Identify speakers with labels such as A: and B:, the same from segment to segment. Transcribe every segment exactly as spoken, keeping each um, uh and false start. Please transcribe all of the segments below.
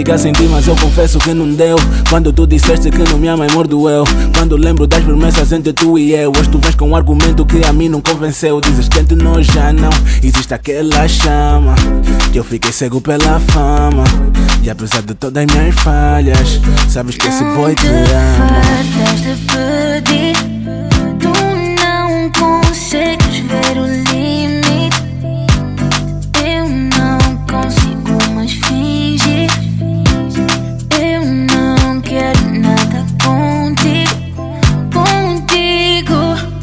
A: ficar sem ti, mas eu confesso que não deu. Quando tu disseste que não me ama, amor doeu. Quando lembro das promessas entre tu e eu, hoje tu vens com um argumento que a mim não convenceu. Dizes que entre nós já não existe aquela chama, que eu fiquei cego pela fama. E apesar de todas as minhas falhas, sabes que esse boy te ama.
B: Fartas de pedir, tu não consegues ver o limite. Eu não consigo mais fingir. Eu não quero nada contigo, contigo.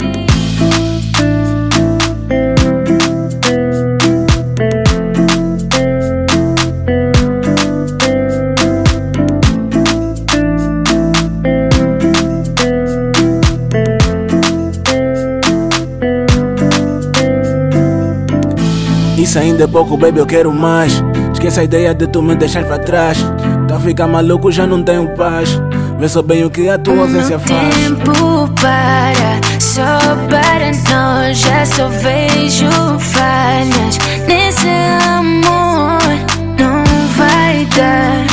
A: Isso ainda é pouco, baby, eu quero mais. Esquece a ideia de tu me deixar pra trás. Tá a ficar maluco, já não tenho paz. Vê só bem o que a tua ausência faz.
B: O tempo para, só para nós. Já só vejo falhas nesse amor. Não vai dar.